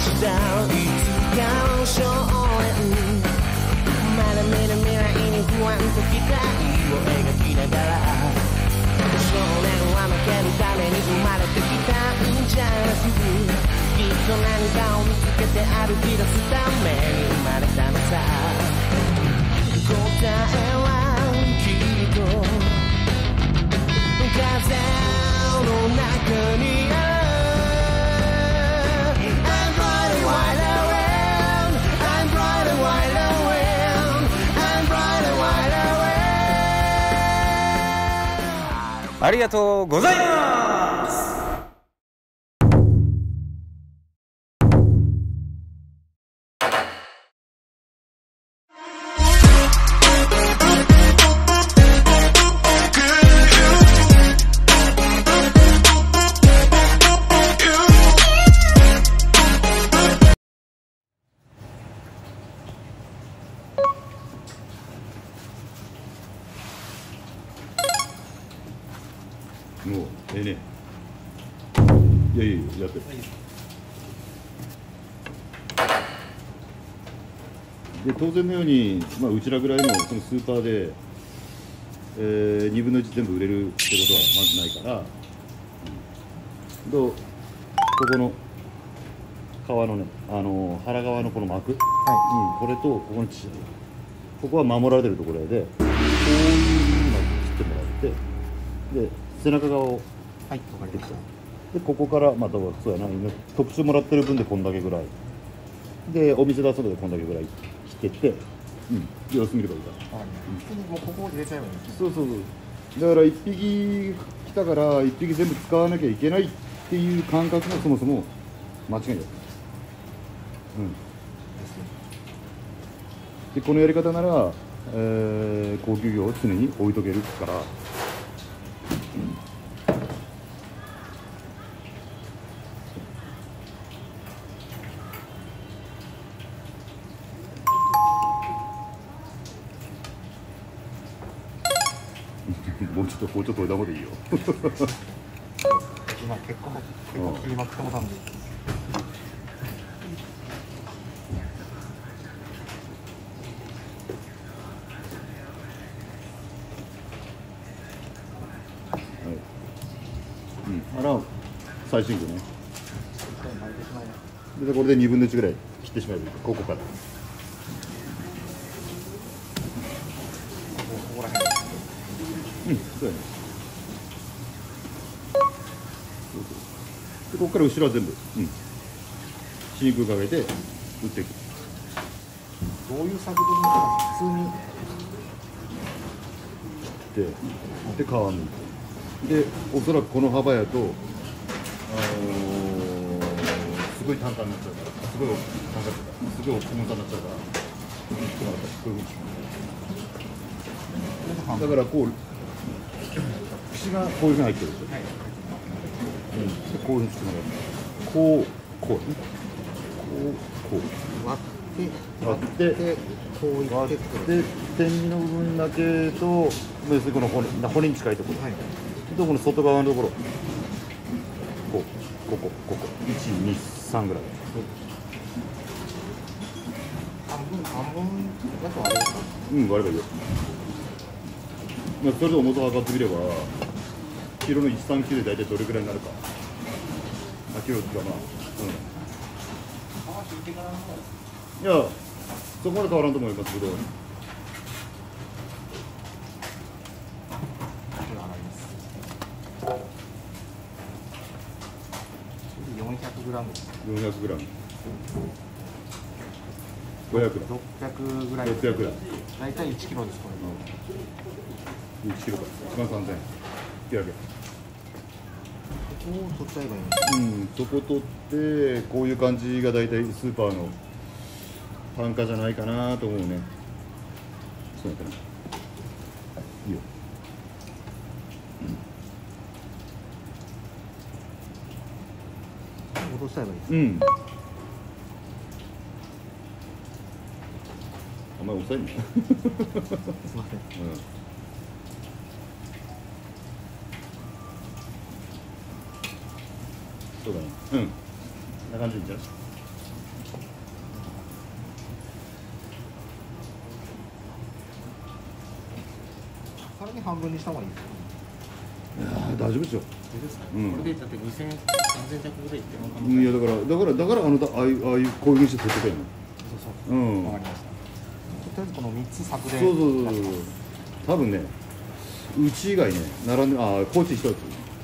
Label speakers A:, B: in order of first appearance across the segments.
A: したいつかの少年、まだ見ぬ未来に不安と期待を描きながら、少年は負けるために生まれてきたんじゃなく、きっと何かを見つけて歩き出すために生まれたのさ。答えはきっと風の中にある。
B: ありがとうございます。
C: もうええね。いやいややって。で当然のように、まあ、うちらぐらいのそのスーパーで、2分の1全部売れるってことはまずないから、ここの皮のね、腹側のこの膜、これとここの血、ここは守られてるところで、こういうのを切ってもらって、で背中側を
D: はい、分かりました。
C: でここからまたそうやな、今特注もらってる分でこんだけぐらいで、お店出すのでこんだけぐらい切ってって、様子見ればいいから。
D: 普通にもうここを入れちゃえばいいんです。
C: そうそうそう、だから1匹来たから1匹全部使わなきゃいけないっていう感覚がそもそも間違いない。でこのやり方なら、高級魚を常に置いとけるから、もうちょっと包丁研いだ方がいいよ。
D: 今結構切りまくってもたんで。
C: 最新魚ね。でこれで2分の1ぐらい切ってしまえばいい。ここから。
D: ここら辺。
C: そうやね。でここから後ろは全部、真空かけて打っていく。
D: どういう作業か普通に
C: で皮むいて、でおそらくこの幅やと、すごい単価になっちゃうから、すごい重さになっちゃうから、こういうふうにします。だからこう串がこういうふうに入ってるでしょ。こういうふうにしてもらう。こうね。割って
D: こういって
C: で天身の部分だけと、要するにこの骨に近いところ、とこの外側のところ、ここ1、2、3ぐらい。
D: 半分だとあれですか。
C: 割ればいいよ。それで重さを測ってみれば、キロの139で大体どれぐらいになるか。キロっていうかいや、そこまで変わらんと思いますけど。
D: 400グラム。
C: 400グラム。500グラム。
D: 600ぐらい。
C: 600グラム。
D: 大体1キロですこれ。
C: 1キロか。1万3000円。引き上げ。
D: ここを取っちゃえばいいんです。
C: そこ取ってこういう感じが大体スーパーの単価じゃないかなと思うね。そうだかな。いいよ。
D: 戻しちゃえばいいです。
C: あんまり抑えんね。
D: すみません。
C: そうだね。こんな感じでいいんじゃない？
D: 軽に半分にした方がいいですか。
C: いやー大丈夫ですよ。
D: いいですか。
C: うん
D: これでだって2000、3000着ぐらいいってるのかな。
C: いやだからあなたああいうこういうふうにして撮ってたよね。
D: そうそう。
C: うん
D: わかりました。とりあえずこの3つ削減。
C: そう多分ねうち以外ね並んで高知一つ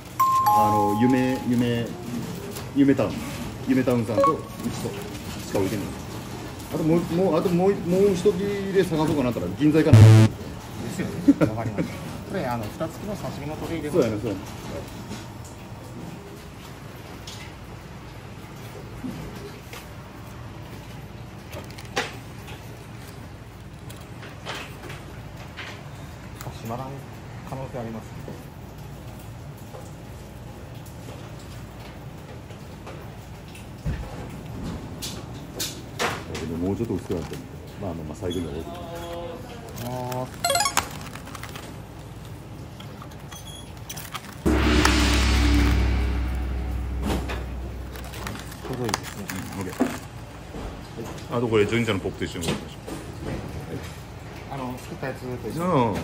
C: 夢タウンさんとうちとしか置いてない。あともう一切れ探そうかなったら銀座かな。
D: ですよね。わかりました。これ蓋付きの刺身のトレイで。
C: そうやねそうやね。
D: 閉まらん可能性あります。
C: もうちょっと薄くなってる。まあ最後には置いて。
D: ちょうどいいですね。
C: あとこれジョニーちゃんのポップと一緒に置いてまし
D: 作ったやつと一緒に。
C: ょう。
D: はい、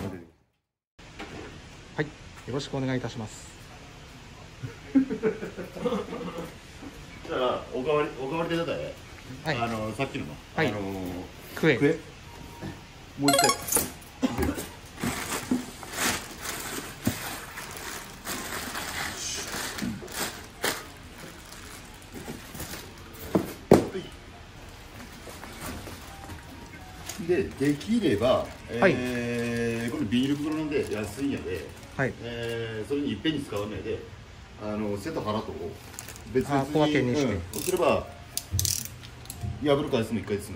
D: よろしくお願いいたします。
C: じゃあおかわりでだね。
D: はい
C: さっきの
D: はいクエ。
C: もう一回。できれば、
D: はい
C: これビニール袋なんで安いんやで、
D: はい。
C: それにいっぺんに使わないでセット払っとこう。別々に
D: 小分けにして
C: そうすれば破る回数も1回ですね。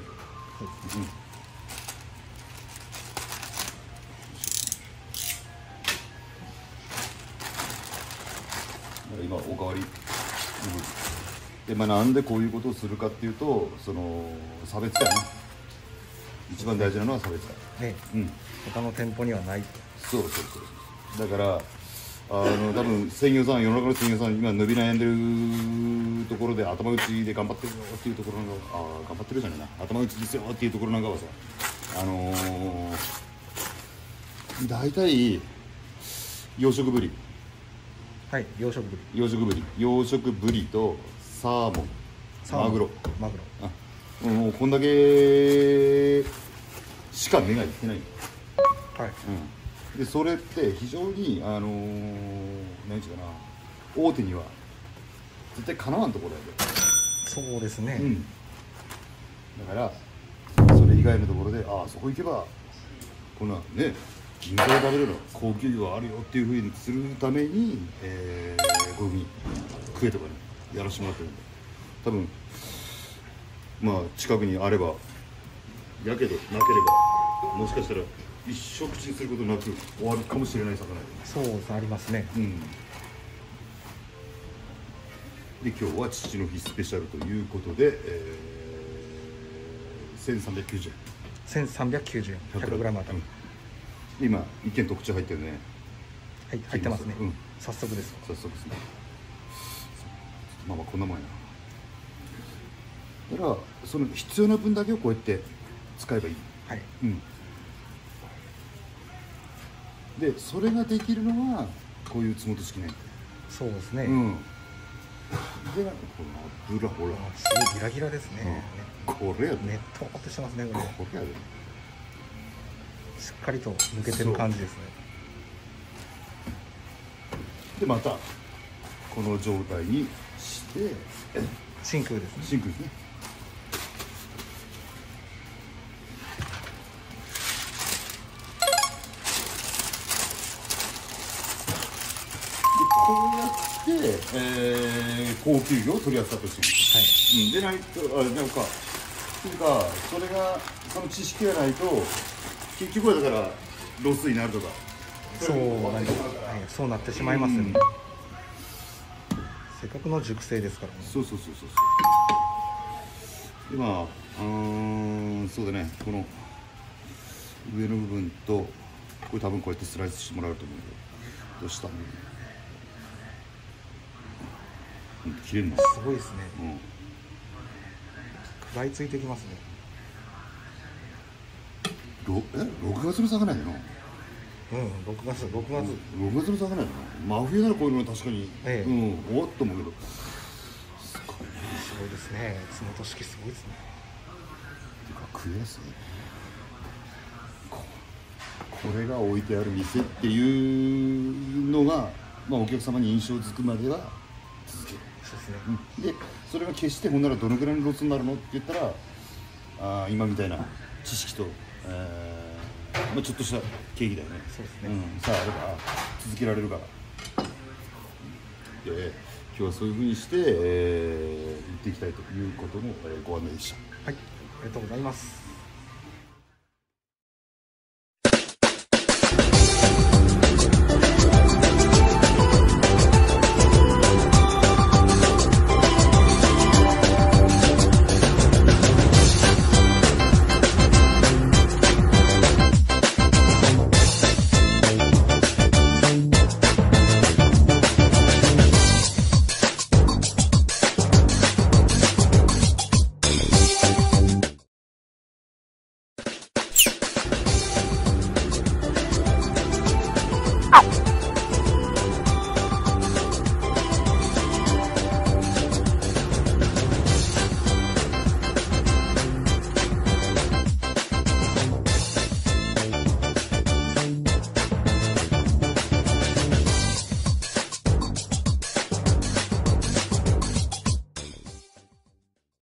C: 今おかわり、でなんでこういうことをするかっていうと差別化やな。一番大事なのは差別化。
D: ね、他の店舗にはない。
C: そうだから多分鮮魚さん世の中の鮮魚さん今伸び悩んでるところで頭打ちで頑張ってるよっていうところなんか頑張ってるじゃないな頭打ちですよっていうところなんかはさ大体養殖ブリ
D: はい養殖
C: ブリとサーモンマグロもうこんだけしか目がいってない。
D: はい。
C: でそれって非常に何て言うかな大手には絶対かなわんところやで。
D: そうですね。
C: だからそれ以外のところでそこ行けばこんなね銀座で食べれる高級魚があるよっていうふうにするためにこういうふうにクエとかねやらせてもらってるんで多分近くにあればやけどなければもしかしたら一生口にすることなく終わるかもしれない魚で。
D: そうですありますね。
C: で今日は父の日スペシャルということで、1390円。
D: 1390円。100g あたり。
C: 今一件特注入ってるね。
D: はい入ってますね。早速です。
C: 早速ですね。こんなもんやな。だからその必要な分だけをこうやって使えばいい。
D: はい。
C: でそれができるのはこういうつもと式ね。
D: そうですね。
C: でこの油ほら
D: すごいギラギラですね。
C: これやで。
D: ねっとってしてますねこれ。
C: これやで。
D: しっかりと抜けてる感じですね。
C: でまたこの状態にして
D: 真空ですね。
C: 真空ですね。こうやって、高級魚を取り扱ってほしい。でないとなんかっていうかそれがその知識がないと結局はだからロスになるとか
D: そうなってしまいますよね。せっかくの熟成ですからね。
C: そう今そうだねこの上の部分とこれ多分こうやってスライスしてもらうと思うけどどうしたの切れるの
D: すごいですね。食らいついてきますね。
C: 6月の魚やの
D: 6月
C: 6月の魚やな。真冬ならこういうの確かに、おっと思うけど、
D: すごいですね。津本式すごいですね。
C: てか食えやすい。これが置いてある店っていうのが、まあ、お客様に印象づくまでは続ける。
D: そうですね。
C: でそれが決してほんならどのぐらいのロスになるのって言ったら、今みたいな知識と、まあ、ちょっとした経費だよね。
D: そうですね。
C: さああれば続けられるから。で今日はそういうふうにして、行っていきたいということの、ご案内でした。
D: はい、ありがとうございます。